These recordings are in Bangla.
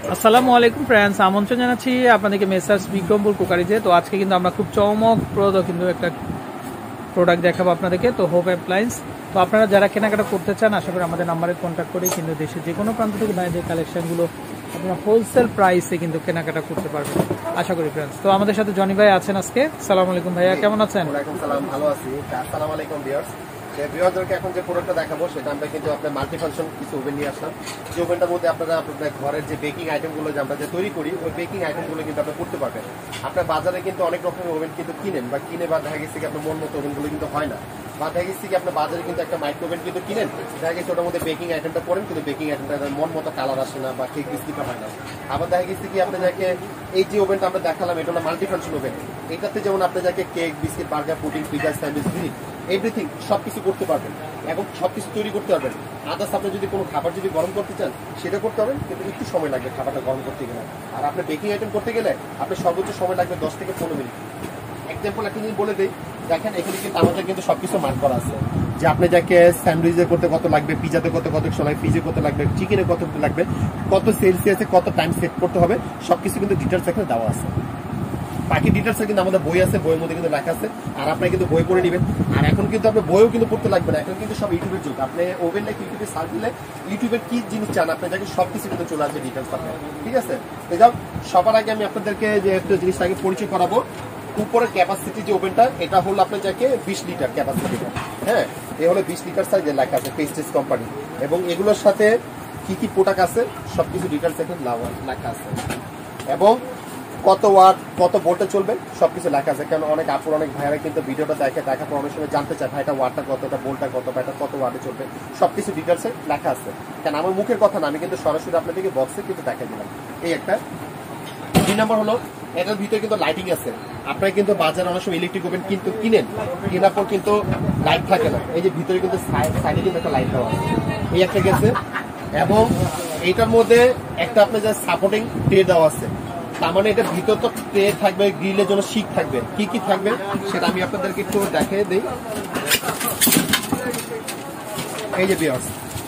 আসসালামু আলাইকুম ফ্রেন্ডস, আমন্ত্রণ জানাচ্ছি আপনাদেরকে মেসার্স বিক্রমপুর কুকারিতে। তো আজকে কিন্তু আমরা খুব চমকপ্রদ কিন্তু একটা প্রোডাক্ট দেখাবো আপনাদেরকে। তো হোপ অ্যাপ্লায়েন্স। তো আপনারা যারা কেনাকাটা করতে চান আশা করি আমাদের নাম্বারে কন্ট্যাক্ট করে কিন্তু দেশের যে কোনো প্রান্ত থেকে বাইরের কালেকশনগুলো আপনারা হোলসেল প্রাইসে কিন্তু কেনাকাটা করতে পারবেন আশা করি ফ্রেন্ডস। তো আমাদের সাথে জনি ভাই আছেন আজকে। আসসালামু আলাইকুম ভাইয়া, কেমন আছেন? ওয়ালাইকুম সালাম, ভালো আছি। আসসালামু আলাইকুম ভিউয়ার্স। ভিউয়ারদেরকে এখন যে প্রোডাক্টটা দেখাবো সেটা আমরা কিন্তু আপনার মাল্টি ফাংশন কিছু ওভেন নিয়ে আসলাম। যে ওভেনটার মধ্যে আপনারা আপনাদের ঘরের যে বেকিং আইটেমগুলো যে আমরা যে তৈরি করি ওই বেকিং আইটেমগুলো কিন্তু আপনি করতে পারবেন। আপনার বাজারে কিন্তু অনেক রকমের ওভেন কিন্তু কিনেন বা কিনে বা দেখা গেছে কি আপনার মন মতো ওভেনগুলো কিন্তু হয় না, বা দেখা গেছে কি আপনার বাজারে কিন্তু একটা মাইক্রো ওভেন কিন্তু কিনেন, দেখা গেছে ওটার মধ্যে বেকিং আইটেমটা করেন কিন্তু বেকিং আইটেমটা মন মতো কালার আসে না বা কেক বিস্কিটটা হয় না। আবার দেখা গেছে কি আপনি যাকে এই যে ওভেনটা আমরা দেখালাম এটা হলো মাল্টি ফাংশন ওভেন। এটাতে যেমন আপনি যাকে cake biscuit burger pudding pizza sandwich grill everything সবকিছু করতে পারবেন এবং সবকিছু তৈরি করতে পারবেন। আদার্স আপনি যদি কোনো খাবার যদি গরম করতে চান সেটা করতে পারবেন, কিন্তু একটু সময় লাগবে খাবারটা গরম করতে গেলে। আর আপনি বেকিং আইটেম করতে গেলে আপনার সর্বোচ্চ সময় লাগবে 10 থেকে 15 মিনিট। এক্সাম্পল একটা জিনিস বলে দিই, দেখেন এখানে কিন্তু আমাদের কিন্তু সবকিছু মার্ক করা আছে যে আপনি যাকে স্যান্ডউইচে করতে কত লাগবে, পিজাতে কত সময়, ফ্রিজে কত লাগবে, চিকেনে কত লাগবে, কত সেলসিয়াসে কত টাইম সেট করতে হবে, সবকিছু কিন্তু ডিটেলস এখানে দেওয়া আছে। বাকি ডিটেলসে কিন্তু আমাদের বই আছে, বইয়ের মধ্যে কিন্তু লেখা আছে, আর আপনারা কিন্তু বই পড়ে নেবেন। আর এখন কিন্তু আপনার বইও কিন্তু পড়তে লাগবে না, এখন কিন্তু সব ইউটিউবের যুগ। আপনি ওভেন লাইক ইউটিউবে সার্চ দিলে ইউটিউবের কি জিনিস চান আপনি যাকে সবকিছু কিন্তু চলে আসবে ডিটেলস আপনার, ঠিক আছে? তো যাও, সবার আগে আমি আপনাদেরকে যে একটা জিনিসটা আগে পরিচয় করাবো। উপরের ক্যাপাসিটি যে ওভেনটা এটা হলো আপনার যাকে 20 লিটার ক্যাপাসিটিটা। হ্যাঁ, এ হলো 20 লিটার সাইজের লেখা আছে পেস্টিস কোম্পানি, এবং এগুলোর সাথে কি কি প্রোডাক্ট আছে সবকিছু ডিটেলস এখানে লেখা আছে, এবং কত ওয়াট কত ভোল্টে চলবে সবকিছু লেখা আছে। কারণ অনেক আপুর অনেক ভাইরা কিন্তু ভিডিওটা দেখার পর অনেক সময় জানতে চায় ভাই এটা ওয়াটটা কত, এটা ভোল্টটা কত, বা এটা কত ওয়াটে চলবে, সবকিছু ডিটেলসে লেখা আছে। কারণ আমার মুখের কথা না, আমি কিন্তু সরাসরি আপনাদেরকে বক্সে কিন্তু দেখাই দিলাম। এই একটা 2 নাম্বার হলো এটার ভিতরে কিন্তু লাইটিং আছে। আপনারা কিন্তু বাজারে অনেক সময় ইলেকট্রিক ওভেন কিন্তু কেনার পর কিন্তু লাইট থাকে না, এই যে ভিতরে কিন্তু সাইডে কিন্তু একটা লাইট দেওয়া আছে, এই একটা গেছে। এবং এইটার মধ্যে একটা আপনার যা সাপোর্টিং ট্রে দেওয়া আছে, তার মানে এটা ভিতর তো ট্রে থাকবে, গ্রিলের জন্য শিক থাকবে, কি কি থাকবে সেটা আমি আপনাদেরকে একটু দেখিয়ে দিই। এই যে ভিউয়ার্স,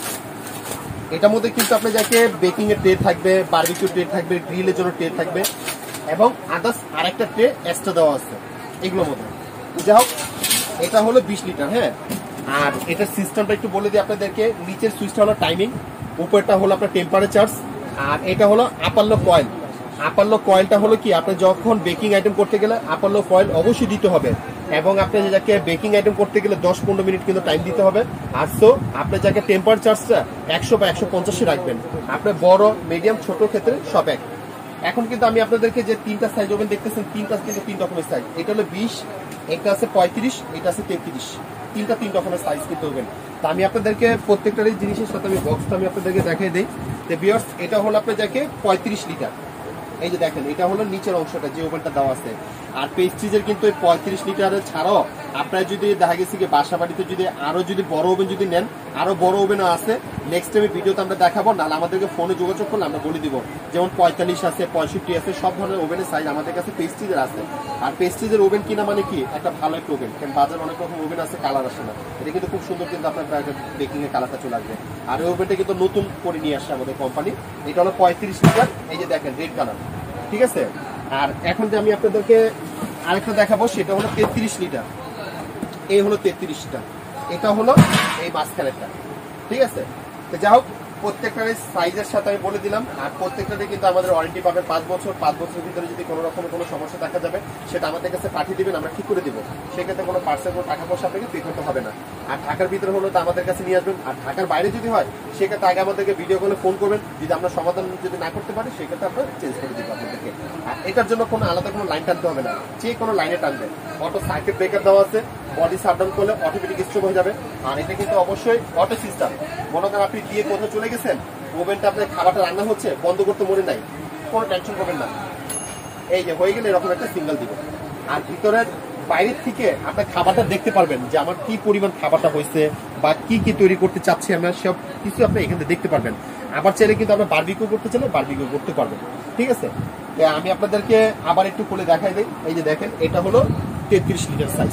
এটার মধ্যে কিন্তু আপনি যাকে বেকিং এর ট্রে থাকবে, বারবিকিউ ট্রে থাকবে, গ্রিলের জন্য ট্রে থাকবে, এবং আদার্স আরেকটা ট্রে এক্সট্রা দেওয়া আছে এগুলোর মধ্যে। যাই হোক, এটা হলো 20 লিটার। হ্যাঁ, আর এটার সিস্টেমটা একটু বলে দিই আপনাদেরকে। নিচের সুইচটা হলো টাইমিং, উপরটা হলো আপনার টেম্পারেচার, আর এটা হলো আপার লো কয়েল। আপার লো কয়েলটা হলো কি আপনি যখন বেকিং আইটেম করতে গেলে আপার লো কয়েল অবশ্যই দিতে হবে, এবং আপনি যাকে বেকিং আইটেম করতে গেলে 10-15 মিনিট কিন্তু টাইম দিতে হবে। আর সো আপনি যাকে টেম্পারেচারটা 100 বা 150 রাখবেন। আপনার বড় মিডিয়াম ছোট ক্ষেত্রে সব এক। এখন কিন্তু আমি আপনাদেরকে যে 3টা সাইজ ওভেন দেখতেছেন, 3টা কিন্তু 3 রকমের সাইজ। এটা হলো 20, এটা আছে 35, এটা আছে 33, 3টা 3 রকমের সাইজ কিন্তু ওভেন। তা আমি আপনাদেরকে প্রত্যেকটারই জিনিসের সাথে আমি বক্সটা আমি আপনাদেরকে দেখিয়ে দিই। তো ভিউয়ার্স, এটা হলো আপনার যাকে 35 লিটার। এই যে দেখেন, এটা হলো নিচের অংশটা যে ওভেনটা দেওয়া আছে। আর পেস্ট্রিজের কিন্তু 35 লিটারের ছাড়াও আপনারা যদি দেখা গেছে কি বাসা বাড়িতে যদি আরো যদি বড় ওভেন যদি নেন, আরো বড় ওভেনও আছে। নেক্সট টাইমে ভিডিওতে আমরা দেখাবো, নাহলে আমাদেরকে ফোনে যোগাযোগ করলে আমরা বলে দিব। যেমন 45 আছে, 65 আছে, সব ধরনের ওভেনের সাইজ আমাদের কাছে পেস্ট্রিজের আছে। আর পেস্ট্রিজের ওভেন কিনা মানে কি একটা ভালো একটা ওভেন, কারণ বাজারে অনেক রকম ওভেন আছে কালার আসে না, এটা কিন্তু খুব সুন্দর কিন্তু আপনার বেকিং এর কালারটা চলে আসবে। আর এই ওভেনটা কিন্তু নতুন করে নিয়ে আসছে আমাদের কোম্পানি। এটা হলো 35 লিটার, এই যে দেখেন রেড কালার, ঠিক আছে? আর এখন যে আমি আপনাদেরকে আরেকটা দেখাবো সেটা হলো 33 লিটার। এই হলো 33টা, এটা হলো এই মাঝখানেরটা, ঠিক আছে? তো যাই হোক, প্রত্যেকটার সাইজের সাথে আমি বলে দিলাম। আর প্রত্যেকটাতে কিন্তু আমাদের ওয়ারেন্টি পাবে 5 বছর। 5 বছরের ভিতরে যদি কোনো রকমের কোনো সমস্যা দেখা যাবে সেটা আমাদের কাছে পাঠিয়ে দিবেন, আমরা ঠিক করে দিব। সেক্ষেত্রে কোনো পার্সেল কোনো টাকা পয়সা আপনাকে পে করতে হবে না। আর ঢাকার ভিতরে হলো তো আমাদের কাছে নিয়ে আসবেন। আর ঢাকার বাইরে যদি হয় সেক্ষেত্রে আগে আমাদেরকে ভিডিও কলে ফোন করবেন, যদি আমরা সমাধান যদি না করতে পারি সেক্ষেত্রে আমরা চেঞ্জ করে দিব আপনাদেরকে। আর এটার জন্য কোনো আলাদা কোনো লাইন টানতে হবে না, যে কোনো লাইনে টানবে। অটো সার্কিট ব্রেকার দেওয়া আছে, বডি সাবডাউন করলে অটোমেটিক স্টপ হয়ে যাবে। আর এটা কিন্তু অবশ্যই অটো সিস্টেম। মনে করেন আপনি দিয়ে কোথাও চলে গেছেন, ওভেনটা আপনার খাবারটা রান্না হচ্ছে, বন্ধ করতে মনে নাই, কোনো টেনশন করবেন না। এই যে হয়ে গেলে এরকম একটা সিঙ্গেল দিব। আর ভিতরের বাইরের থেকে আপনার খাবারটা দেখতে পারবেন যে আমার কি পরিমাণ খাবারটা হয়েছে বা কি কি তৈরি করতে চাচ্ছি আমরা, সব কিছু আপনি এখানে দেখতে পারবেন। আবার চাইলে কিন্তু আমরা বারবিকিউ করতে চাইলে বারবিকিউ করতে পারবেন, ঠিক আছে? আমি আপনাদেরকে আবার একটু খুলে দেখাই দিই। এই যে দেখেন, এটা হলো 33 লিটার সাইজ,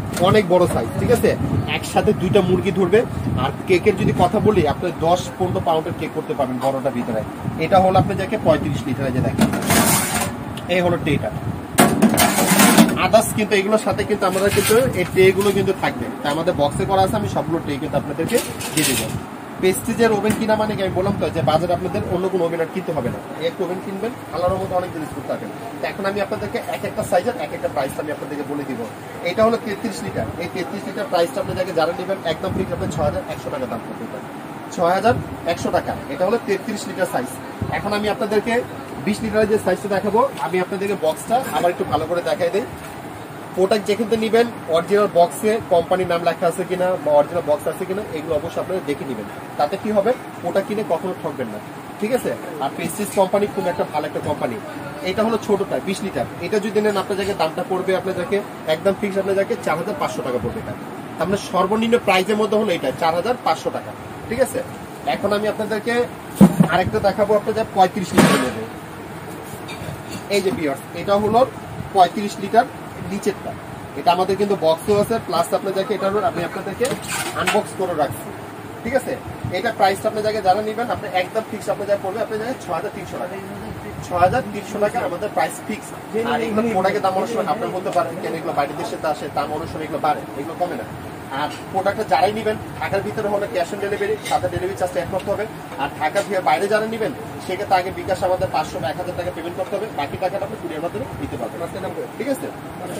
অনেক বড় সাইজ, ঠিক আছে। একসাথে 2টা মুরগি ধরবে। আর কেকের যদি কথা বলি, আপনি 10-15 পাউন্ডের কেক করতে পারবেন বড়টার ভিতরে। এটা হলো আপনি যাকে 35 লিটার, যে দেখেন এই হলো ট্রেটা। আদার্স কিন্তু এগুলোর সাথে কিন্তু আমাদের কিন্তু এই ট্রে গুলো কিন্তু থাকবে, তাই আমাদের বক্সে করা আছে। আমি সবগুলো ট্রে কিন্তু আপনাদেরকে দিয়ে দেবো। প্রেস্টিজের ওভেন কিনা মানে কি, আমি বললাম তো যে বাজারে আপনাদের অন্য কোনো ওভেন আর কিনতে হবে না, একটা ওভেন কিনবেন, আলার মধ্যে অনেক জিনিস করতে পারবেন। এখন আমি আপনাদেরকে এক একটা সাইজের এক একটা প্রাইস আমি আপনাদেরকে বলে দিব। এটা হলো 33 লিটার। এই 33 লিটার প্রাইসটা আপনাদেরকে যারা নেবেন একদম ফিক্স আপনার 6100 টাকা দাম করতে পারেন, 6100 টাকা। এটা হলো 33 লিটার সাইজ। এখন আমি আপনাদেরকে 20 লিটারের যে সাইজটা দেখাবো, আমি আপনাদেরকে বক্সটা আবার একটু ভালো করে দেখাই দিই। প্রোডাক্ট যেখানে নিবেন অরিজিনাল বক্সে কোম্পানির নাম লেখা আছে কিনা বা অরিজিনাল বক্স আছে কিনা, এগুলো অবশ্যই আপনারা দেখে নেবেন। তাতে কি হবে, ওটা কিনে কখনো ঠকবেন না, ঠিক আছে। আর প্রেস্টিজ কোম্পানি খুব একটা ভালো একটা কোম্পানি। এটা হলো ছোটটা 20 লিটার। এটা যদি নেন আপনার জায়গায় দামটা পড়বে আপনার জায়গায় একদম ফিক্স আপনার জায়গায় 4500 টাকা পড়বে। এটা আপনার সর্বনিম্ন প্রাইসের মধ্যে হলো এটা 4500 টাকা, ঠিক আছে। এখন আমি আপনাদেরকে আরেকটা দেখাবো, আপনাদের 35 লিটার নেবে। এই যে বিয়ার্স, এটা হলো 35 লিটার নিচেরটা। এটা আমাদের কিন্তু বক্সও আছে, প্লাস আপনার জায়গায় এটা আমি আপনাদেরকে আনবক্স করে রাখছি, ঠিক আছে। এটা প্রাইসটা আপনার জায়গায় যারা নেবেন আপনি একদম ফিক্স আপনার জায়গায় পড়বে আপনার জায়গায় 6300 টাকা। 6300 টাকা আমাদের প্রাইস ফিক্স। আর এগুলো প্রোডাক্টের দাম অনেক সময় আপনার বলতে পারেন কেন এগুলো বাইরের দেশে আসে, দাম অনেক সময় এগুলো বাড়ে, এগুলো কমে না। আর প্রোডাক্টটা যারাই নেবেন ঢাকার ভিতরে হলে ক্যাশ অন ডেলিভারি, সাথে ডেলিভারি চার্জটা এক করতে হবে। আর ঢাকার বাইরে যারা নেবেন সেক্ষেত্রে আগে বিকাশ আমাদের 500 বা 1000 টাকা পেমেন্ট করতে হবে, বাকি টাকাটা আপনি কুরিয়ার মাধ্যমে দিতে পারবেন, ঠিক আছে।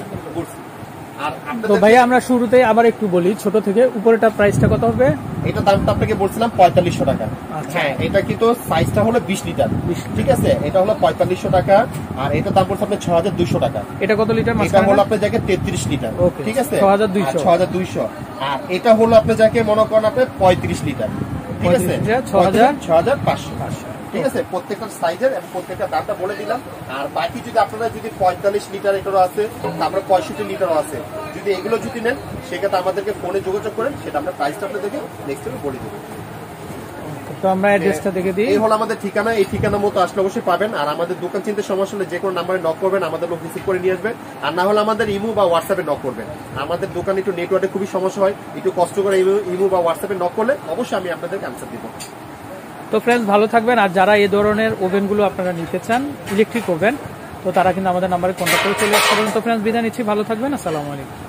তো ভাইয়া আমরা শুরুতেই আবার একটু বলি, ছোট থেকে উপরেটা প্রাইসটা কত হবে? এটা দামটা আপনাকে বলছিলাম 4500 টাকা। হ্যাঁ, এটা কিন্তু সাইজটা হলো 20 লিটার, ঠিক আছে। এটা হলো 4500 টাকা। আর এটা দাম পড়ছে আপনার 6200 টাকা। এটা কত লিটার? এটা হলো আপনার জায়গায় 33 লিটার, ঠিক আছে, 6200। আর এটা হলো আপনার জায়গায় মনে করেন আপনার 35 লিটার, ঠিক আছে, 6500, ঠিক আছে। প্রত্যেকটা সাইজের এবং প্রত্যেকটা দামটা বলে দিলাম। আর বাকি যদি আপনারা যদি 45 লিটার এটারও আছে, তারপরে 65 লিটারও আছে, যদি এগুলো যদি নেন সেক্ষেত্রে আমাদেরকে ফোনে যোগাযোগ করেন, সেটা আমরা প্রাইসটা আপনাদেরকে নেক্সট টাইম বলে দেবো। তো আমরা অ্যাড্রেসটা দেখে দিই। এই হলো আমাদের ঠিকানা। এই ঠিকানা মতো আসলে অবশ্যই পাবেন। আর আমাদের দোকান চিনতে সমস্যা হলে যে কোনো নাম্বারে নক করবেন, আমাদের লোক রিসিভ করে নিয়ে আসবে। আর না হলে আমাদের ইমো বা হোয়াটসঅ্যাপে নক করবেন। আমাদের দোকানে একটু নেটওয়ার্কে খুবই সমস্যা হয়, একটু কষ্ট করে ইমো বা হোয়াটসঅ্যাপে নক করলে অবশ্যই আমি আপনাদেরকে আনসার দিব। তো ফ্রেন্ডস ভালো থাকবেন। আর যারা এই ধরনের ওভেনগুলো আপনারা নিতে চান, ইলেকট্রিক ওভেন, তো তারা কিন্তু আমাদের নাম্বারে কন্ট্যাক্ট করে চলে আসতে পারেন। তো ফ্রেন্ডস বিদায় নিচ্ছি, ভালো থাকবেন, আসসালামু আলাইকুম।